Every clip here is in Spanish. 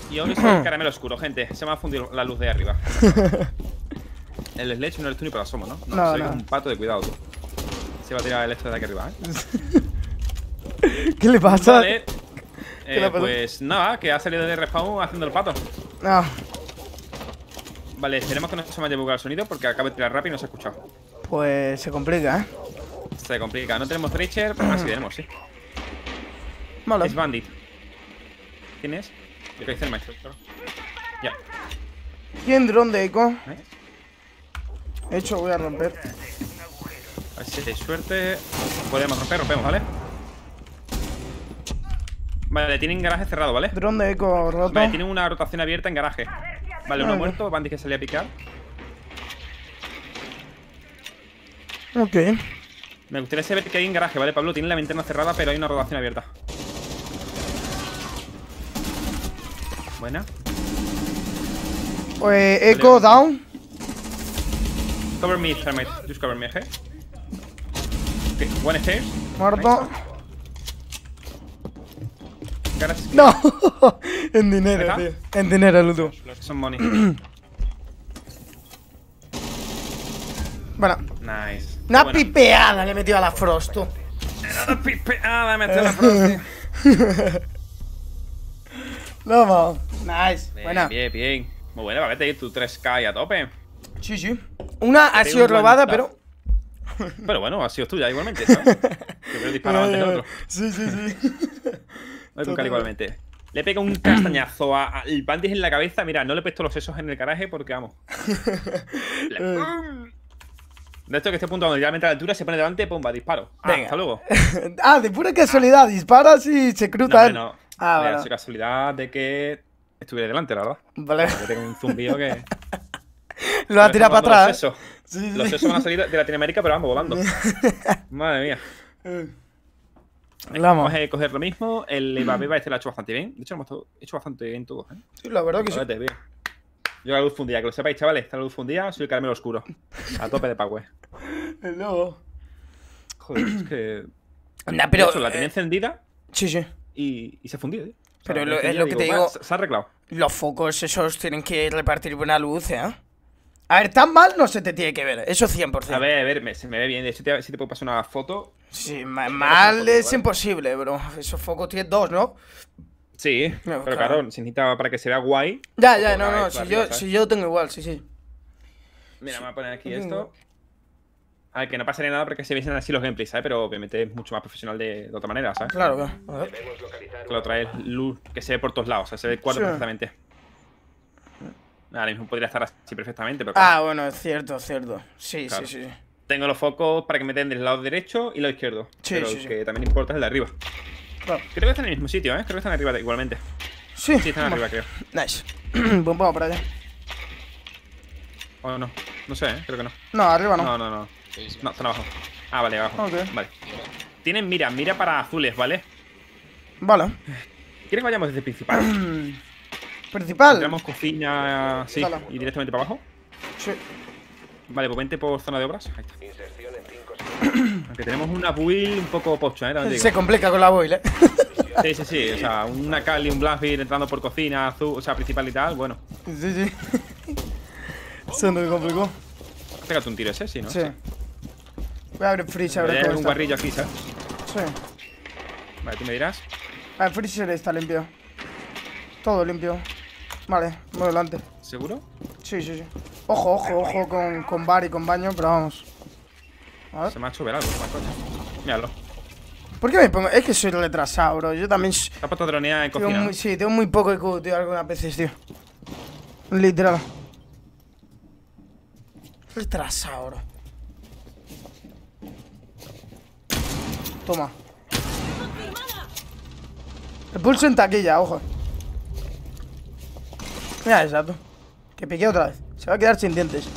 Y hoy soy el caramelo oscuro, gente. Se me ha fundido la luz de arriba. El Sledge no eres tú ni para asomo, ¿no? No, soy no. un pato de cuidado, tú. Se va a tirar el esto de aquí arriba, ¿Qué le pasa? Vale. ¿Qué le pasa? Pues nada, que ha salido de respawn haciendo el pato. No. Vale, esperemos que no se me haya bugueado el sonido porque acabo de tirar rápido y no se ha escuchado. Pues se complica, ¿eh? Se complica. No tenemos Treacher, pero sí tenemos, sí. Vale. Es Bandit. ¿Quién es? Yo que hice el maestro. Ya. ¿Quién dron de eco? ¿Eh? Hecho, voy a romper. A ver si hay suerte. Podemos romper, rompemos, ¿vale? Vale, tienen garaje cerrado, ¿vale? Dron de eco roto. Vale, tienen una rotación abierta en garaje. Vale, uno muerto, Bandit que salía a picar. Ok. Me gustaría saber que hay en garaje, ¿vale, Pablo? Tiene la ventana cerrada, pero hay una rotación abierta. Buena. Pues eco down. Cover me, Thermite. Just cover me, ¿eh? Okay, one stairs. Muerto. Garage. No. En dinero, ¿Ahí tío. En dinero, el último. Son money. Bueno. Nice. Una Buena. pipeada le he metido a la Frost, tú. Una pipeada, me la Frosty. Vamos. Nice. Bien, Buena. bien, bien. Muy buena, para vete tu 3K a tope. Sí, sí. Una ha Te sido un buen robada, tap. pero. Pero bueno, ha sido tuya igualmente, ¿sabes? Que me he disparado antes el otro. Sí, sí, sí. Voy con Cali igualmente. Le pega un castañazo al Bandit en la cabeza. Mira, no le he puesto los sesos en el garaje porque vamos. De esto que esté punto donde ya a la altura, se pone delante, pumba, disparo. Venga. Hasta luego. Ah, de pura casualidad. Disparas y se No, cruza hombre, él. no. Ah, Mira, vale. es casualidad de que estuviera delante, la verdad. Vale. Que tengo un zumbido que. Lo ha tirado para Los atrás. sesos. Sí, sí. Los sesos van a salir de Latinoamérica, pero vamos, volando. Madre mía. Vamos. Vamos a coger lo mismo. El Ibabeba este lo ha hecho bastante bien. De hecho, lo hemos hecho bastante bien todos, ¿eh? Sí, la verdad que sí. Vete, bien. Yo la luz fundida, que lo sepáis, chavales. Está la luz fundida, soy el caramelo oscuro. A tope de power. El lobo. Joder, es que. Anda, pero. De hecho, la tenía encendida Sí, sí. y se fundió, tío. O sea, Pero la es encendía, lo que te digo. Se ha arreglado. Los focos esos tienen que repartir buena luz, ¿eh? A ver, tan mal no se te tiene que ver. Eso 100%. A ver, se me ve bien. De hecho, si te puedo pasar una foto. Sí, una mal foto, es ¿vale? imposible, bro. Esos focos tienen dos, ¿no? Sí, No, pero claro. claro, necesita para que se vea guay. Ya, Foto no, una no. vez Si para yo, arriba, ¿sabes? si yo tengo igual, sí, sí. Mira, me voy a poner aquí esto. A ver, que no pasaría nada porque se viesen así los gameplays, ¿sabes? Pero obviamente es mucho más profesional de otra manera, ¿sabes? Claro, claro. A ver. Que lo trae luz que se ve por todos lados, o sea, se ve el cuadro Sí. perfectamente. Ahora mismo podría estar así perfectamente, pero Ah, bueno, es cierto, es cierto. Sí, Claro. sí, sí. tengo los focos para que me den del lado derecho y lado izquierdo. Sí, pero sí, el sí. que también importa es el de arriba. Claro. Creo que están en el mismo sitio, ¿eh? Creo que están arriba igualmente. Sí. Sí, están arriba, creo. Nice. Pues vamos para allá. O no. No sé, ¿eh? Creo que no. No, arriba no. No. No, están abajo. Ah, vale, abajo. Ok. Vale. Tienen mira para azules, ¿vale? Vale. ¿Quieres que vayamos desde el principal? Principal. Entramos cocina, sí, Dale. y directamente para abajo. Sí. Vale, pues vente por zona de obras. Ahí está. Aunque tenemos una build un poco pocha, ¿eh? También te Se digo. complica con la boil, ¿eh? Sí. O sea, una Kali, un Blackbeard entrando por cocina, azul, o sea, principal y tal, bueno. Sí, sí. Se me complicó. Pégate un tiro ese, sí, ¿no? Sí. Voy a abrir freezer, a ver Hay cómo un está. guarrillo aquí, ¿sabes? Sí. Vale, tú me dirás. El freezer está limpio. Todo limpio. Vale, voy adelante. ¿Seguro? Sí, sí, sí. Ojo con bar y con baño, pero vamos. A ver. Se me ha hecho ver algo, míralo. ¿Por qué me pongo? Es que soy retrasado, bro. Yo también Te has puesto a dronear en tengo cocina. muy, sí, tengo muy poco IQ, tío, algunas veces, tío. Literal. Retrasado, bro. Toma. El pulso en taquilla, ojo. Mira esa, tú. Que piqué otra vez. Se va a quedar sin dientes.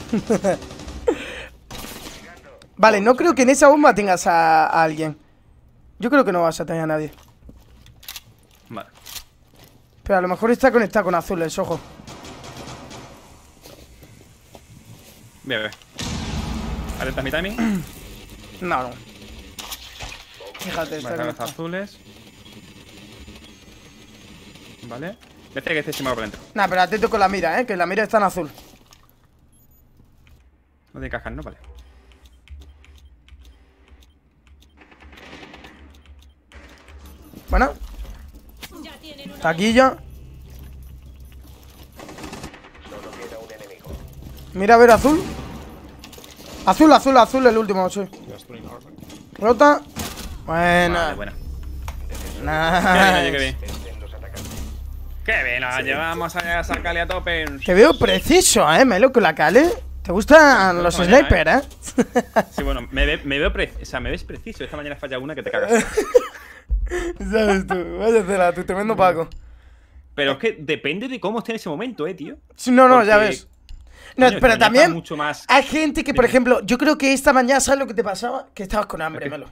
Vale, no creo que en esa bomba tengas a alguien. Yo creo que no vas a tener a nadie. Vale. Pero a lo mejor está conectado con azules, ojo. Bien. ¿Alertas mi timing? No, no. Fíjate, está Vale, los conectado. azules. Vale. Parece que este se me va por dentro. Nah, pero atento con la mira, que la mira está en azul. No te cajas, ¿no? Vale. Bueno. Taquilla. Mira, a ver, azul. Azul, azul, azul, el último, sí. Rota. Buena. Vale, buena. Nice. Qué bien. Qué bien, la llevamos a sacarle a tope. Te veo preciso, Melo, con la Kale. ¿Te gustan los snipers, Sí, bueno, me ves preciso. Esta mañana falla una que te cagas. ¿Sabes tú? Váyatela, tu tremendo Paco. Pero es que depende de cómo esté en ese momento, tío. Sí, no, Porque, ya ves. No, coño, pero también mucho más... hay gente que, por ejemplo, yo creo que esta mañana, ¿sabes lo que te pasaba? Que estabas con hambre, Melo.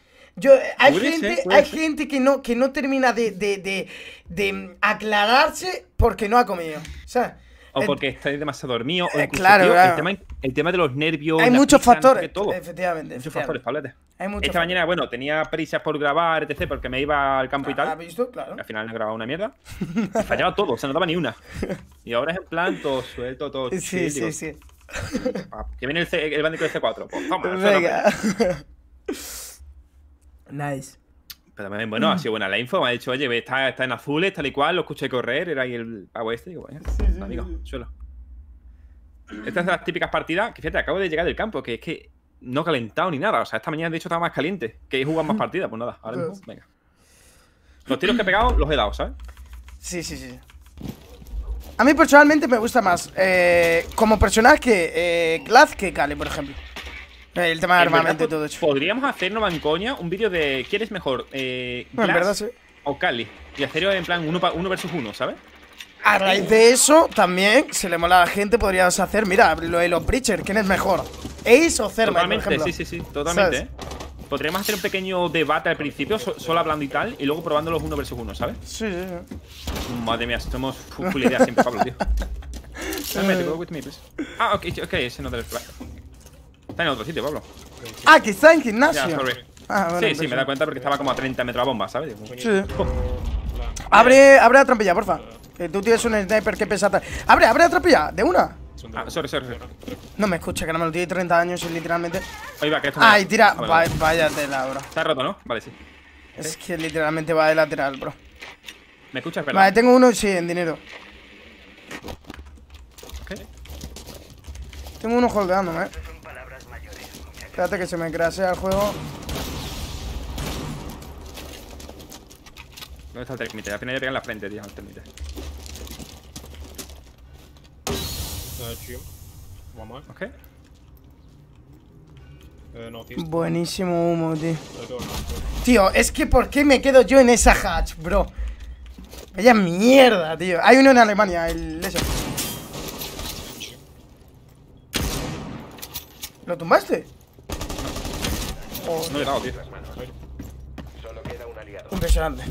Hay gente que no termina de aclararse porque no ha comido. ¿Sabes? O porque estáis demasiado dormido. O incluso, claro, tío, claro. El tema de los nervios. Hay la muchos prisa, factores. todo. Efectivamente. Muchos factores, Pablete. Hay muchos Esta mañana, bueno, tenía prisas por grabar, etc. Porque me iba al campo y tal. ¿Has visto? Claro. Al final no he grabado una mierda. Y fallaba todo, se notaba ni una. Y ahora es en plan todo suelto, todo chill. Sí, Digo, sí. que viene el Bandicoot de C4. Pues toma, Venga. Nice. Pero bueno, ha sido buena la info. Me ha dicho, oye, está en azules, tal y cual. Lo escuché correr, era ahí el pavo este. Digo, bueno, amigo, suelo. Estas son las típicas partidas que, fíjate, acabo de llegar del campo, que es que no he calentado ni nada. O sea, esta mañana, de hecho, estaba más caliente. Que he jugado más partidas, pues nada. Ahora mismo, venga. Los tiros que he pegado los he dado, ¿sabes? Sí. A mí personalmente me gusta más como personaje Glaz que Kale, por ejemplo. El tema de armamento y todo eso. Podríamos hacer, no van coña, un vídeo de ¿quién es mejor? Bueno, en verdad sí. O Kali. Y hacerlo en plan uno versus uno, ¿sabes? A raíz de eso, también, si le mola a la gente, podrías hacer, mira, lo de los Breacher, ¿quién es mejor? ¿Ace o Thermite, por ejemplo? Sí, totalmente. ¿Sabes? Podríamos hacer un pequeño debate al principio, solo hablando y tal, y luego probando los uno versus uno, ¿sabes? Sí. Madre mía, somos full ideas siempre, Pablo, tío. Go with me, please. Ah, ok, ese no del flash. Está en otro sitio, Pablo. Ah, que está en gimnasio. Ya, sorry. Bueno, sí, me da cuenta porque estaba como a 30 metros a bomba, ¿sabes? Sí. Abre la trampilla, porfa. Que tú tienes un sniper que pesa. Abre la trampilla, de una. Ah, sorry. No me escucha, que no me lo tiene 30 años y literalmente. Ahí va, que esto Ay, me... tira. Vaya tela, bro. Está roto, ¿no? Vale, sí. Es que literalmente va de lateral, bro. ¿Me escuchas, verdad? Vale, tengo uno, sí, en dinero. Ok. Tengo uno holdeándome, Espérate que se me crasea el juego. ¿Dónde está el termite? Al final ya pega en la frente, tío, el termite. Ok. Buenísimo humo, tío. Tío, es que ¿por qué me quedo yo en esa hatch, bro? Vaya mierda, tío. Hay uno en Alemania, el ese. ¿Lo tumbaste? No he dado, tío. Impresionante.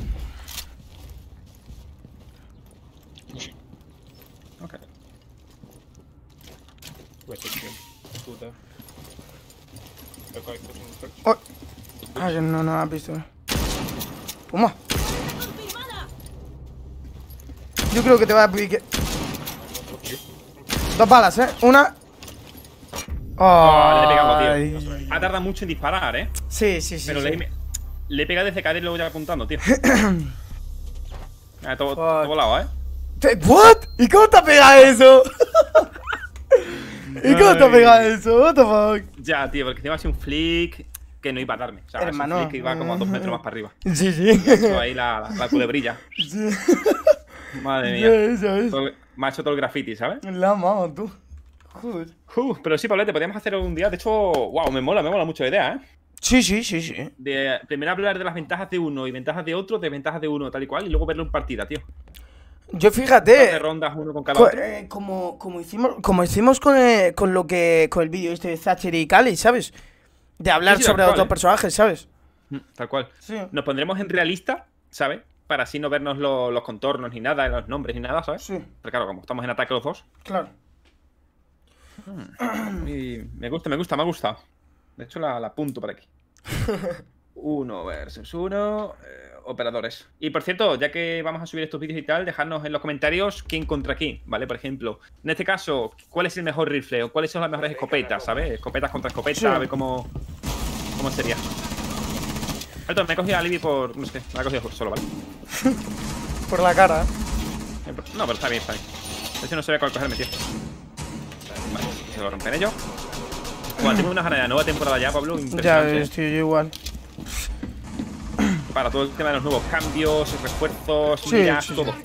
Ok. Oh. Ah, no has visto. Puma. Yo creo que te va a pique. 2 balas, Una. Oh, le he pegado, tío. Ha tardado mucho en disparar, Sí. Pero le he pegado desde cadera y luego ya apuntando, tío. Todo volado, ¿What? ¿Y cómo te ha pegado eso? ¿Y cómo te ha pegado eso? What the fuck? Ya, tío, porque encima ha sido un flick que no iba a darme. O sea, hermano, es un flick que iba como a 2 metros más para arriba. Sí. Eso ahí la culebrilla. Sí. Madre mía. ¿Sabes? Me ha hecho todo el graffiti, ¿sabes? La amado, tú. Joder. Pero sí, Pablete, podríamos hacer un día. De hecho, wow, me mola mucho la idea, Sí. Primero hablar de las ventajas de uno y ventajas de otro, desventajas de uno, tal y cual, y luego verlo en partida, tío. Yo fíjate. De rondas uno con cada otro. Como hicimos con el vídeo este de Thatcher y Kali, ¿sabes? De hablar Sí, sobre tal otros cual, personajes, ¿sabes? Tal cual. Sí. Nos pondremos en realista, ¿sabes? Para así no vernos los contornos ni nada, los nombres ni nada, ¿sabes? Sí. Pero claro, como estamos en ataque los dos. Claro. Y me gusta, me ha gustado. De hecho, la apunto por aquí. 1 versus 1. Operadores. Y por cierto, ya que vamos a subir estos vídeos y tal, dejadnos en los comentarios quién contra quién, ¿vale? Por ejemplo, en este caso, ¿cuál es el mejor rifle? ¿O cuáles son las mejores escopetas, ¿sabes? Escopetas contra escopetas, Sí. a ver cómo sería. Alto, me he cogido a Libby por... no sé, me ha cogido solo, ¿vale? Por la cara. No, pero está bien, está bien. De hecho no sabía cuál cogerme, tío. Vale, se lo rompen ellos. Bueno, tengo unas ganas de la nueva temporada ya, Pablo. Ya Impresionante. ves, tío, yo igual. Para todo el tema de los nuevos cambios, refuerzos, Sí, miras, sí, todo.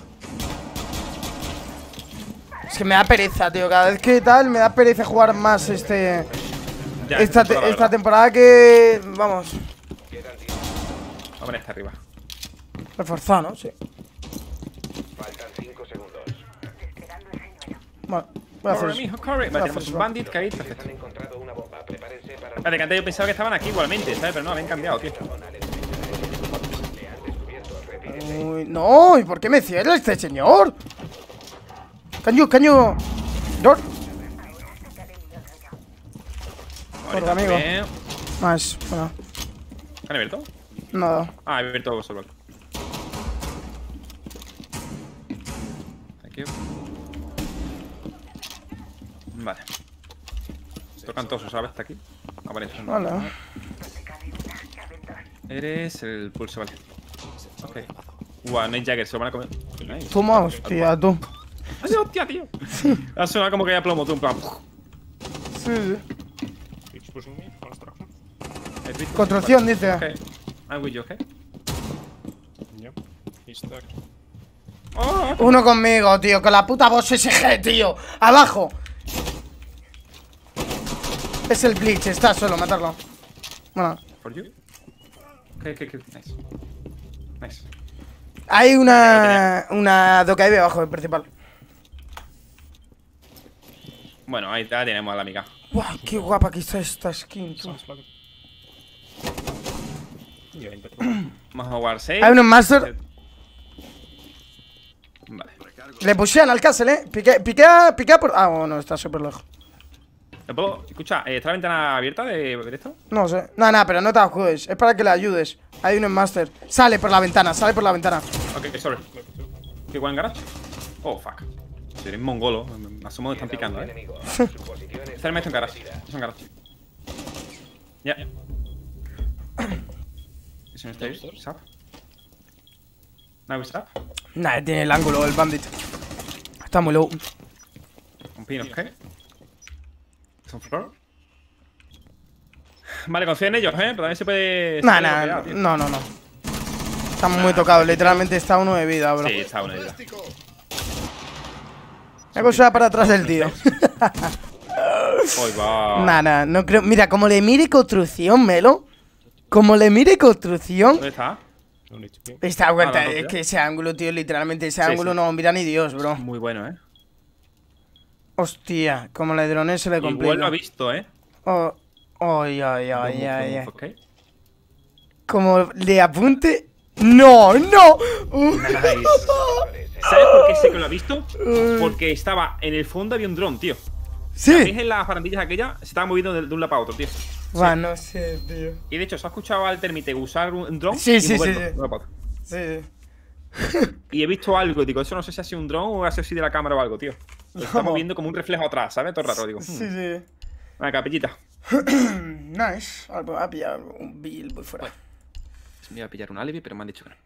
Es que me da pereza, tío. Cada vez que tal, me da pereza jugar más Ya, esta ¿verdad? temporada que... Vamos, Vamos a poner esta arriba. reforzado, ¿no? Sí. Faltan 5 segundos. Bueno, voy a hacer Corre, eso. mijo, corre. Vale, tenemos un bandit que ahí, Han perfecto. encontrado una bomba. Prepárense para Vale, que antes yo pensaba que estaban aquí igualmente, ¿sabes? Pero no, habían cambiado, tío. Uy, no, ¿y por qué me cierra este señor? Caño. Door. Ahorita, amigo. bien. Más, bueno, ¿Han abierto? nada. Ah, he abierto solo. Thank you. Vale. Tocan todos, ¿sabes? Hasta aquí. Ah, vale, eso no. Vale. Eres el pulso, vale. Ok. Guau, Nate Jagger, se lo van a comer. Nice. Toma, hostia, tú. ¡Ay, hostia, tío! Ha sonado como que haya plomo, tú, en plan. Sí. It's pushing me. One structure. ¿Has visto? Construcción, Vale. dice. Ok. I'm with you, ok. Yep. He's stuck. ¡Oh! Uno conmigo, tío, con la puta voz SG, tío. Abajo. Es el Bleach, está solo, matarlo. Bueno, For you. Ok. Nice. Nice. hay una Dokaibe abajo del principal. Bueno, ahí ya tenemos a la amiga. Guau, qué guapa que está esta skin, tú. Sounds like it. Yeah, in that Vamos a jugar 6. Hay uno en Master. Vale. Le pushean al castle, piquea por... Ah, bueno, está súper lejos. ¿Te puedo? Escucha, ¿está la ventana abierta de esto? No sé. Nada, pero no te juegues. Es para que le ayudes. Hay uno en Master. Sale por la ventana. Ok, sorry. ¿Qué buen garage? Oh, fuck. Si eres mongolo, me asomo que están picando, enemigo. Su posición es Está el maestro en garage. Es un garage. Ya. ¿Es un stairs? ¿Sap? ¿No hay sap? Nah, tiene el ángulo el bandit. Está muy low. Un pin, ok. ¿Es un floor? Vale, confía en ellos, Pero también se puede... Nah, se puede bloquear, tío. no. Estamos muy tocados. Literalmente está uno de vida, bro. Sí, está una idea. Me he cogido para atrás del tío. Hoy va. Nah, no creo. Mira, como le mire construcción, Melo. Como le mire construcción. ¿Dónde está? no need to be. Esta vuelta, no, es tío. que ese ángulo, tío, literalmente ese Sí, ángulo sí. no mira ni Dios, bro. Muy bueno, Hostia, como le drone se le Igual lo complica. ha visto, Oh, ay. Ok. Como le apunte. ¡No! Nice. ¿Sabes por qué sé que lo ha visto? Porque estaba en el fondo, había un dron, tío. ¿Veis Sí. en las barandillas aquellas? Se estaba moviendo de un lado para otro, tío. Va, no sé, tío. Y de hecho, ¿se ha escuchado al Termite usar un dron? Sí, y sí, moverlo sí, sí. de un lado para otro? Sí. Y he visto algo, digo, eso no sé si ha sido un dron o ha sido así de la cámara o algo, tío. Lo está No. moviendo como un reflejo atrás, ¿sabes? Todo el rato, digo. Sí. Una capellita. Nice. Ahora voy a pillar un bill voy fuera. Me iba a pillar un alibi, pero me han dicho que no.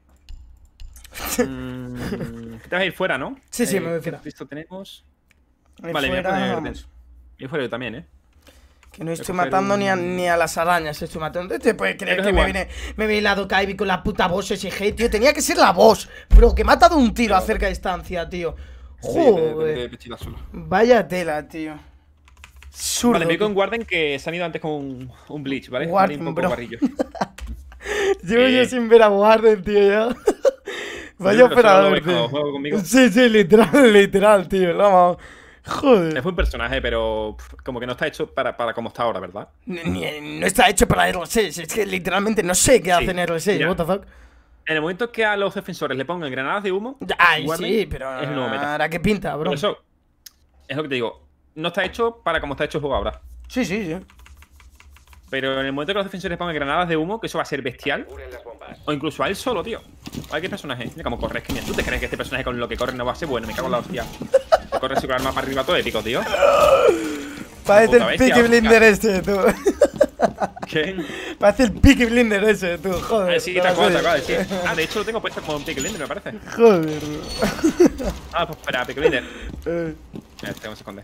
Que te vas a ir fuera, ¿no? Sí, me voy ¿qué fuera. listo tenemos? Ahí Vale, fuera, me voy a poner vamos. yo fuera yo también, Que no estoy coger matando un- ni a las arañas, estoy matando. ¿Te puedes creer Pero que es me igual. viene la Dokaibi con la puta boss SG, tío? Tenía que ser la boss, bro, que me ha dado un tiro a cerca distancia, tío. Joder. Vaya tela, tío. Zurdo, Vale, me voy tío. con Warden que se han ido antes con un Bleach, ¿vale? Warden, Un poco bro. guarrillo. Llevo yo sin ver a Warden, tío, ya. Vaya Pero solo lo operador, ves cuando tío. juego conmigo. Sí, literal, tío. Joder. Es buen personaje, pero como que no está hecho para como está ahora, ¿verdad? No está hecho para R6. Es que literalmente no sé qué hacen R6. mira. What the fuck. En el momento que a los defensores le pongan granadas de humo, Ay, Warden sí, pero es el nuevo meta. ahora qué pinta, bro. Por eso, es lo que te digo. No está hecho para como está hecho el juego ahora. Sí. Pero en el momento que los defensores pongan granadas de humo, que eso va a ser bestial. Aseguren las bombas. O incluso a él solo, tío. A ver qué personaje. Mira cómo corre. Es que mira, ¿tú te crees que este personaje con lo que corre no va a ser bueno? Me cago en la hostia. Se corre con el arma para arriba todo épico, tío. Parece Puta el bestia, Peaky Blinder ese, tú. ¿Qué? Parece el Peaky Blinder ese, tú. Joder. Sí, te acabo de decir. Ah, de hecho lo tengo puesto como un Peaky Blinder, me parece. Joder. Ah, pues espera, Peaky Blinder. Mira, tengo que esconder.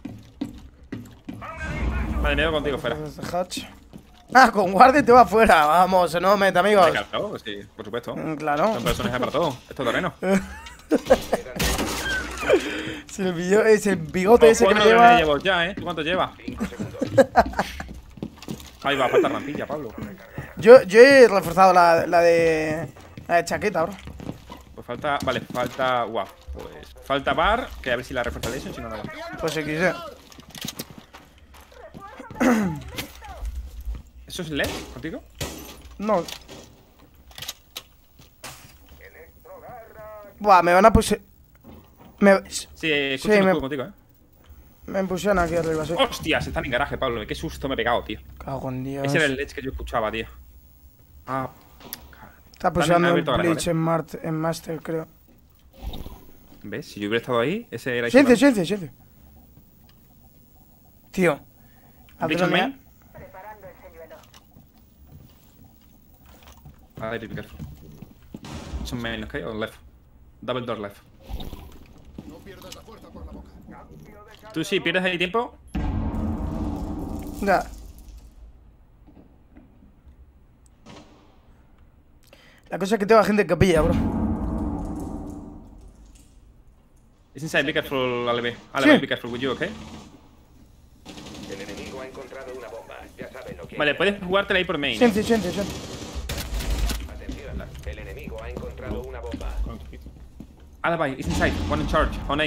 Vale, me voy contigo fuera. Hatch. Ah, con guardia te va fuera. Vamos, no mete, amigos. Claro, sí, por supuesto. Claro. Son personajes para todo. Esto es terreno. Si es el bigote ese que me 4 lleva. llevo ya, ¿eh? ¿Tú cuánto llevas? 5 segundos. Ahí va, falta rampilla, Pablo. Yo he reforzado la de chaqueta, bro. Pues falta, vale, falta, guau, pues falta bar, que a ver si la refuerza Lesion, si no, no. Pues si quise. ¿Eso es LED contigo? No. Buah, me van a pusir. Sí, escucho me- contigo, Me pusieron aquí arriba, sí. Hostias, están en garaje, Pablo, qué susto me he pegado, tío. Cago en Dios. Ese era el LED que yo escuchaba, tío. Ah, Está pusheando el abierto garaje, Bleach en Master, creo. ¿ves? Si yo hubiera estado ahí, ese era Silencio, silencio, silencio. Tío. Bleach on main. Preparando el señuelo. Ah, be careful. It's on main, okay? On left. Double door left. Tú sí, pierdes ahí tiempo. Ya. La cosa es que tengo a gente que pilla, bro. It's inside, be careful, Alebe. Sí. Alebe, be careful with you, okay? El enemigo ha encontrado una bomba. Ya saben lo que Vale, hay. puedes jugártela ahí por main. Silencio, silencio, silencio. Atención. El enemigo ha encontrado una bomba. Alibi, it's inside. One in charge. On A.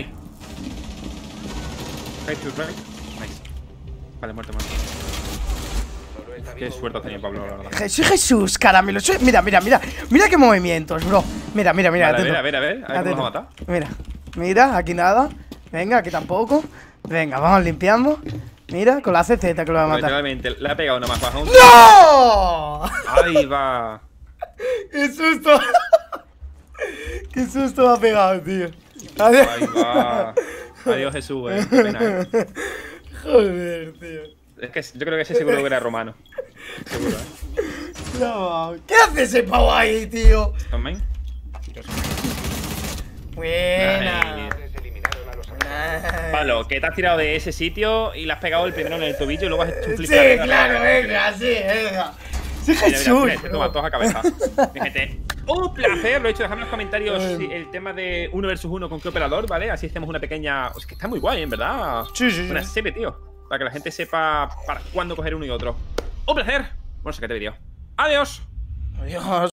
Right to right. Nice. Vale, muerto. Solo está Qué vivo suerte ha uno de tenido los Pablo, la verdad. Jesús, caramelo. Mira, mira, mira. Mira qué movimientos, bro. Mira, mira, mira. Vale, atento. a ver cómo Atento. nos ha matado. Mira, mira, aquí nada. Venga, aquí tampoco. Venga, vamos limpiando. Mira, con la CZ que lo va a matar. Literalmente, le ha pegado una más baja. ¡No! Ahí va. ¡Qué susto! ¡Qué susto me ha pegado, tío! Adiós. Ahí va. Adiós, Jesús, Qué pena, Joder, tío. Es que yo creo que ese seguro que era romano. Seguro, No, ¿qué hace ese pavo ahí, tío? ¿On main? Buena. hombres eliminaron a los Pablo, que te has tirado de ese sitio y le has pegado el primero en el tobillo y luego has hecho un flip. Sí, claro, venga, sí, venga. Sí, Jesús. Se toma todos a cabeza. Fíjate. Un placer, lo he hecho. Dejadme en los comentarios el tema de 1 versus 1 con qué operador, ¿vale? Así hacemos una pequeña. Es que está muy guay, en verdad. Sí, sí, sí. Una sepe, tío. Para que la gente sepa para cuándo coger uno y otro. Un placer. Bueno, se que te vídeo. Adiós. Adiós.